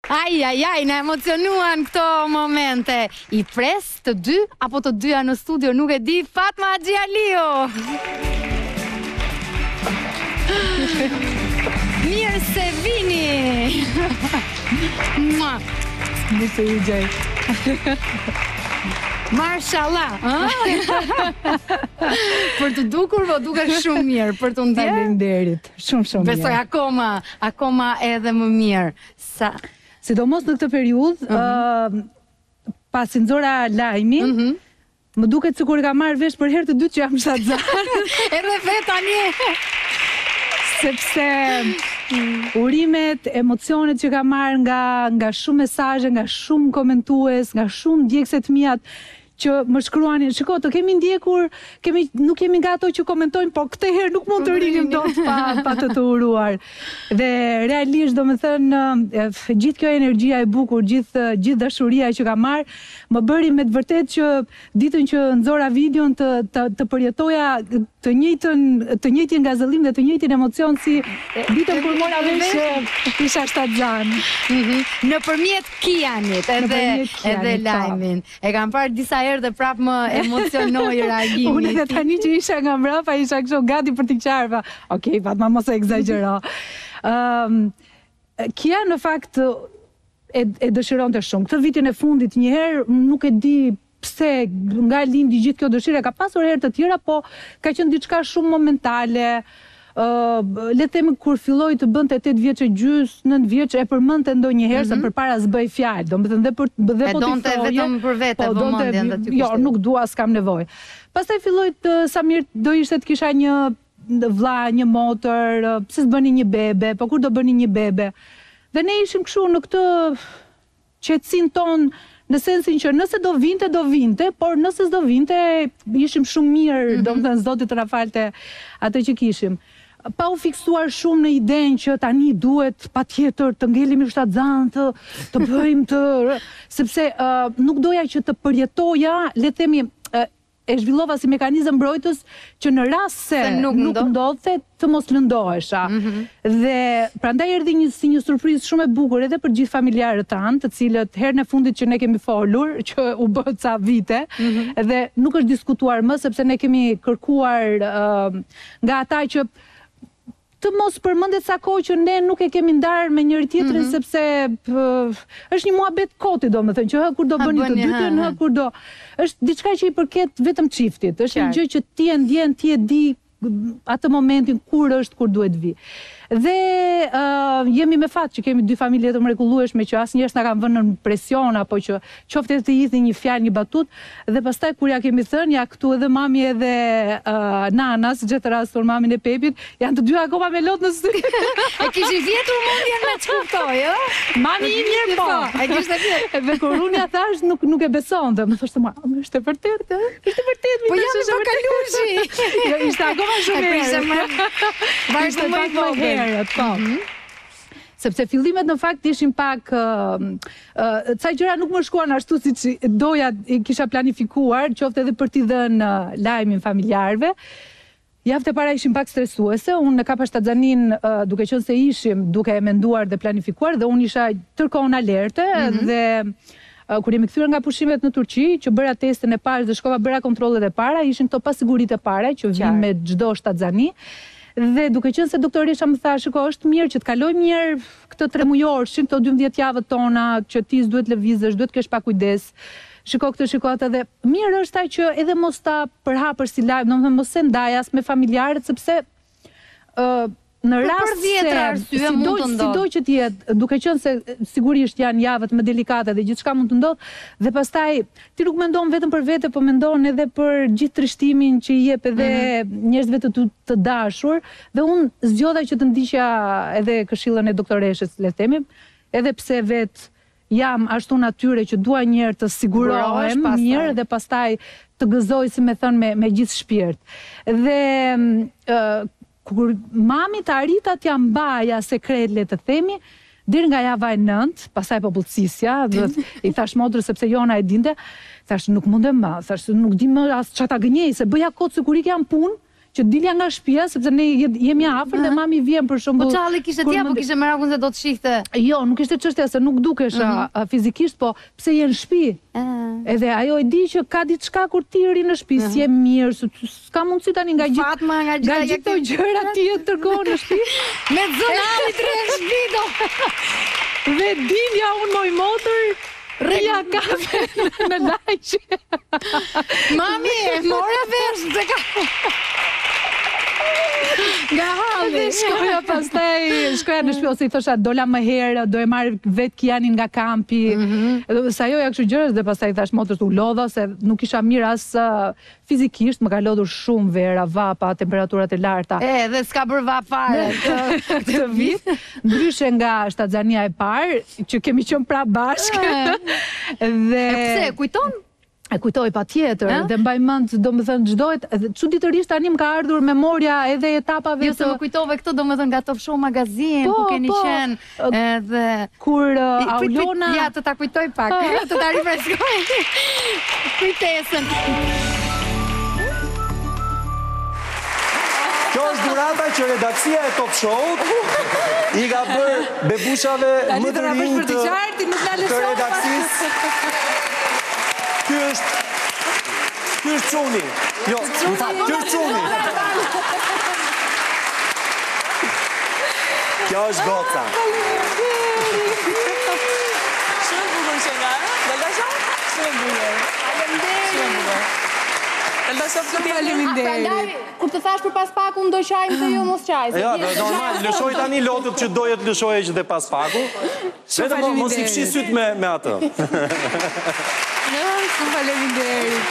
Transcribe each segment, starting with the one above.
Ai, na emocionuan këto momente. I pres të dy, apo të dyja në studio, nuk e di, Fatma Xhialiu. Mirë se vini. Mirë se ju gjej. Mashallah. Për të dukur, po duket shumë mirë, për të ndjerë. Faleminderit. Shumë mirë. Besoj akoma edhe më mirë. Sidomos në këtë periudhë, pasi nxora lajmin, më duket sikur ka marrë vesh për herë të dytë që jam shtatzar. Edhe vetë tani. Sepse urimet, emocionet që ka marrë nga shumë mesazhe, nga shumë komentues, nga shumë ndjekëse të mijat që më shkruanin, shiko, të kemi ndjekur, nuk kemi nga ato që komentojnë, po këtë herë nuk mund të rinim dot pa të uruar. Dhe realisht, domethënë, gjithë kjo energjia e bukur, gjithë dashuria që ka marrë, më bëri me të vërtet që ditën që nxora videon të përjetoja të njëjtin gazëllim dhe të njëjtin emocion si ditën kur mora vesh që isha shtatzan. Nëpërmjet Kianit edhe lajmin. E kam parë disa herë dhe prapë më emocionoi reagimi. Unë edhe tani që isha nga mbrapa, isha kështu gati për t'i qarë. Okej, Fatma, mos e egzagjero. Kia në fakt e dëshironte shumë. Këtë vitin e fundit njëherë, nuk e di pse nga lindi gjithë kjo dëshire, ka pasur herë të tjera, po ka qenë diçka shumë momentale. Le të themi kur filloi të bënte 8 vjeçë gjys, 9 vjeçë e përmendte ndonjëherë se përpara s'bëj fjalë, domethënë dhe po të donte vetëm për vete vëmendjen dhe ty. Jo, nuk dua, s'kam nevojë. Pastaj filloi sa mirë do ishte të kisha një vlla, një motër, pse s'bëni një bebe, po kur do bëni një bebe. Dhe ne ishim kështu në këtë qetësinë tonë, në sensin që nëse do vinte, por nëse s'do vinte, ishim shumë mirë, domethënë Zoti të na falte atë që kishim. Pa u fiksuar shumë në idenë që tani duhet patjetër të ngelemi shtatzan, të bëjmë sepse nuk doja që të përjetoja, le të themi, e zhvillova si mekanizëm mbrojtës që në rast se nuk ndodhte të mos lëndohesha. Dhe prandaj erdhi si një surprizë shumë e bukur edhe për gjithë familjarët tanë, të cilët herën e fundit që ne kemi folur, që u bë ca vite, dhe nuk është diskutuar më sepse ne kemi kërkuar nga ata që të mos përmendet sa kohë që ne nuk e kemi ndarë me njëri tjetrin, sepse është një muhabet koti, domethënë, që kur do bëni të dytën, kur do është diçka që i përket vetëm çiftit, është një gjë që ti e ndjen, ti e di atë momentin kur është, kur duhet vi. Dhe jemi me fat që kemi dy familje të mrekullueshme që asnjëherë s'na kanë vënë në presion apo që qoftë të hidhi një fjalë, një batut, dhe pastaj kur ja kemi thënë, ja këtu edhe mami edhe nanas, gjithë rastur mamin e Pepit, janë të dy akoma me lot në sy. E kishin vjetur mundjen me ç'kuptoj, ë? Mami i mirë po. E kishte vjetur. Dhe kur unë ja thash nuk e besonte, më thoshte ma, është e vërtetë, është e vërtetë. Po jam me kalushi. Jo, ishte akoma shumë mirë. Vazhdo më vogël. Sepse fillimet në fakt ishin pak ca gjëra nuk më shkuan ashtu siç doja, kisha planifikuar, qoftë edhe për t'i dhënë lajmin familjarëve. Javët e para ishin pak stresuese, unë në kapa shtatzanin duke qenë se ishim duke e menduar dhe planifikuar, dhe unë isha tërkohën alerte, dhe kur jemi kthyer nga pushimet në Turqi, që bëra testin e parë dhe shkova bëra kontrollet e para, ishin këto pasiguritë e para që vijnë me çdo shtatzani. Dhe duke qenë se doktoresha më tha, shiko, është mirë që të kaloj mirë këtë 3 mujorshin, këto 12 javët tona, që ti s'duhet lëvizësh, duhet kesh pak kujdes. Shiko këtë, shiko atë, dhe mirë është taj që edhe mos ta përhapër si lajm, domethënë mos e ndaj as me familjarët, sepse në rast se sido që t'jetë, duke qenë se sigurisht janë javët më delikate dhe gjithçka mund të ndodhë, dhe pastaj ti nuk mendon vetëm për vete, po mendon edhe për gjithë trishtimin që i jep edhe njerëzve të dashur, dhe unë zgjodha që të ndiqja edhe këshillën e doktoreshës, le të themi, edhe pse vetë jam ashtu natyre që dua njerë të sigurohem mirë dhe pastaj të gëzoj, si me thënë, me gjithë shpirt. Dhe kur mami të arrita t'ja mbaja sekret, le të themi, deri nga java e 9, pastaj popullsisja, i thash motrës sepse Jona e dinte, thash nuk mundem më, thash nuk di më as çata gënjej, se bëja kot sigurisht jam punë, që dilja nga shtëpia sepse ne jemi afër dhe mami vjen për shembull. Po çalli kishte ti apo kishte merakun se do të shihte? Jo, nuk ishte çështja se nuk dukesha fizikisht, po pse je në shtëpi? Edhe ajo e di që ka diçka kur ti ri në shtëpi, si je mirë, s'ka mundësi tani nga gjithë. Fatma nga gjithë këto gjëra ti e tërkohën në shtëpi. Me zonali tre në shtëpi do. Dhe dilja unë moj motor, rria kafe në lajqe. Mami, more vesh, se ka... Nga halli. Dhe shkoja në shtëpi ose i thosha dola më herë, do e marr vetë Kianin nga kampi. Edhe sa ajo ja kështu gjëra dhe pastaj thash motrës u lodha se nuk isha mirë as fizikisht, më ka lodhur shumë vera, vapa, temperaturat e larta. Dhe s'ka bërë vap fare këtë vit. Ndryshe nga shtatzania e parë, që kemi qenë pra bashkë. Dhe pse kujton? E kujtoj patjetër, dhe mbaj mend, domethënë çdohet, çuditërisht tani më ka ardhur memoria edhe etapave të... Jo, se më kujtove këto, domethënë nga Top Show magazin, ku keni qenë, edhe... Kur Aulona... Ja, të ta kujtoj pak, të ta rifreskoj. Kujtesën. Kjo është dhurata që redaksia e Top Show i ka bërë bebushave më të rinj të redakcisë. Ky është çuni. Jo, ky është çuni. Kjo është goca. Shumë bukur që nga, Daldaqa? Shumë bukur. Daldaqa, faleminderit. Kur të thash për pas paku, do qajmë të ju mos qaj. Ja, normal, lëshoj tani lotët që doje të lëshoj që dhe pas paku. Vetëm mos i fshi syt me atë. Shumë faleminderit.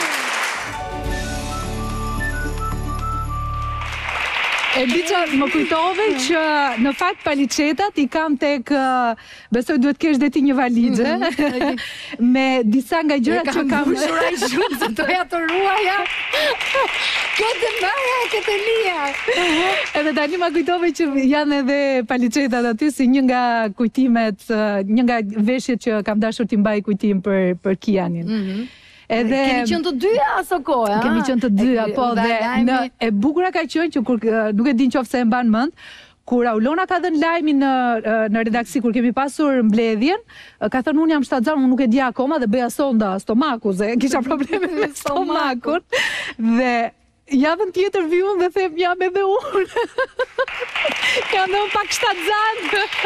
E di që më kujtove që në fakt paliçetat i kam tek, besoj duhet kesh dhe ti një valixhe, me disa nga gjërat që kam... E kam bushura i shumë, se doja të ruaja. Këtë mbaja, këtë lia. Edhe tani më kujtove që janë edhe paliçetat aty si një nga kujtimet, një nga veshjet që kam dashur t'i mbaj kujtim për Kianin. Kemi qenë të dyja aso kohë, Kemi qenë të dyja, po, dhe e bukura ka qenë që kur, nuk e din qoftë se e mban mend, kur Aulona ka dhënë lajmin në redaksi, kur kemi pasur mbledhjen, ka thënë unë jam shtatzan, unë nuk e di akoma dhe bëja sonda stomaku, se kisha probleme me stomakun, dhe javën tjetër vi unë dhe them jam edhe unë. Jam dhe unë pak shtatzan.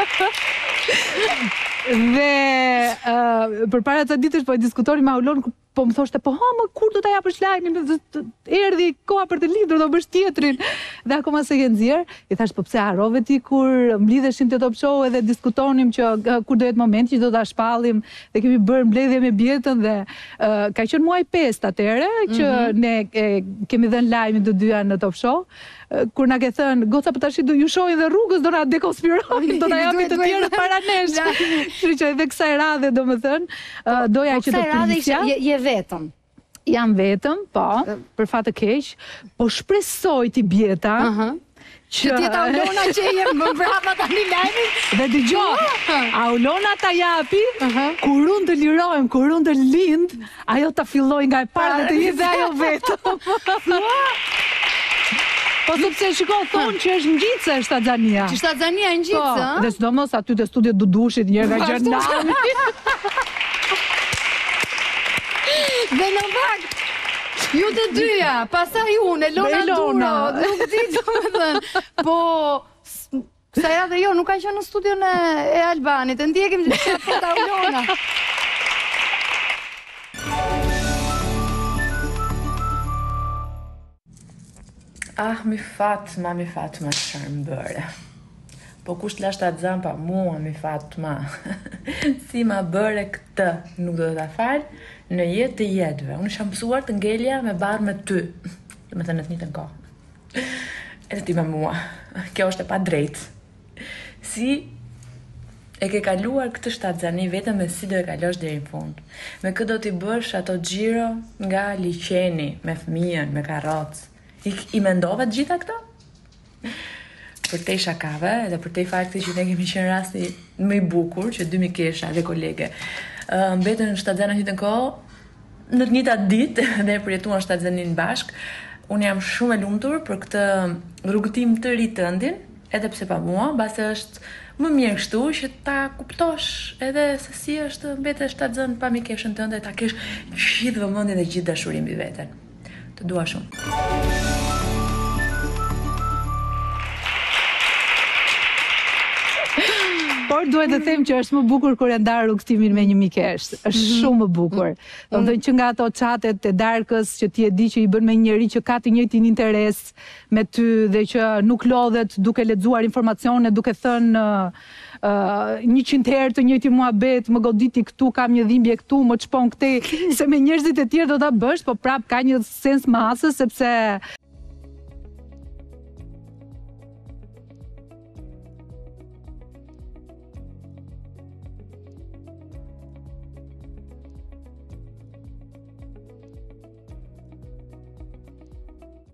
Dhe për para të ditësh po e diskutori me Aulon, po më thoshte, po më kur do ta japësh lajmin, erdhi koha për të lidhur, do bësh tjetrin. Dhe akoma se ke nxjerr, i thash, po pse harrove ti kur mblidheshim te Top Show edhe diskutonim që kur do jetë momenti që do ta shpallim dhe kemi bërë mbledhje me Bjetën dhe ka qenë muaj 5 atëherë që ne kemi dhënë lajmin të dyja në Top Show. Kur na ke thënë, goca për tash do ju shohin dhe rrugës, do na dekonspirojnë, do na japin të tjerë para nesh. Kështu që edhe kësaj radhe, domethënë, doja që të prisja. Je vetëm. Jam vetëm, po, për fat të keq, po shpresoj ti Bjeta. Që tjeta Aulona që jem më brava tani lajmin. Dhe dëgjoj, Aulona ta japi, kur unë të lirohem, kur unë të lind, ajo ta filloj nga e parë dhe të jetë dhe ajo vetëm. Po sepse shiko, thonë që është ngjitse shtatzania. Që shtatzania e ngjitse, Dhe sidomos aty te studiot Dudushit, një nga Gjernami. Dhe në fakt, ju të dyja, pastaj unë, Elona Duro, nuk di domethënë, po kësaj radhe jo, nuk ka qenë në studion e Albanit, e ndjekim që po ta Elona. Ah, mi Fatma çfarë më bëre. Po kush t'la shtatzan pa mua, mi Fatma. Si ma bëre këtë, nuk do ta fal në jetë të jetëve. Unë isha mësuar të ngelja me barë me ty. Me të në të njëjtën kohë. Edhe ti me mua. Kjo është e pa drejtë. Si e ke kaluar këtë shtatzani vetëm me si do e kalosh deri në fund. Me këtë do t'i bësh ato xhiro nga liçeni, me fëmijën, me karrocë. I mendova të gjitha këto? Për te shakave dhe për te fakti që ne kemi qenë rasti më i bukur, që 2 mikesha dhe kolege mbetën shtatzana një të kohë, në të njëjtat ditë dhe përjetuan shtatzanin bashk, unë jam shumë e lumtur për këtë rrugëtim të ri tëndin, edhe pse pa mua, base është më mirë kështu që ta kuptosh edhe se si është mbetesh ta zënë pa mikeshën tënde, ta kesh gjithë vëmendjen dhe gjithë dashurinë mbi veten. Të dua shumë. Por duhet të them që është më bukur kur e ndar rrugtimin me një mikesh. Është shumë më bukur. Domethënë që nga ato çatet e darkës që ti e di që i bën me një njerëz që ka të njëjtin interes me ty dhe që nuk lodhet duke lexuar informacione, duke thënë 100 herë të njëjti muhabet, më goditi këtu, kam një dhimbje këtu, më çpon këtej, se me njerëzit e tjerë do ta bësh, po prap ka një sens masës sepse